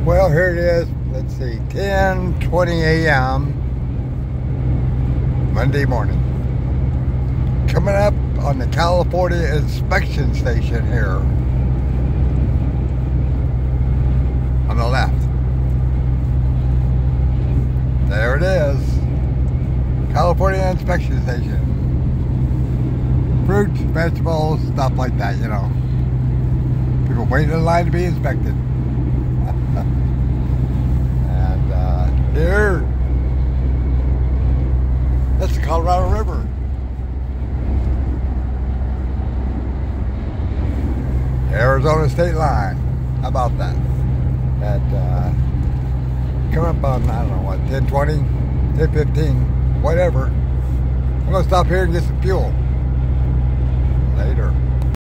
Well, here it is. Let's see, 10:20 a.m. Monday morning. Coming up on the California inspection station here on the left. There it is. California inspection station. Fruits, vegetables, stuff like that, you know. People waiting in line to be inspected. And here, that's the Colorado River. Arizona state line. How about that? Coming up on, I don't know what, 10:20, 10:15, whatever. I'm going to stop here and get some fuel. Later.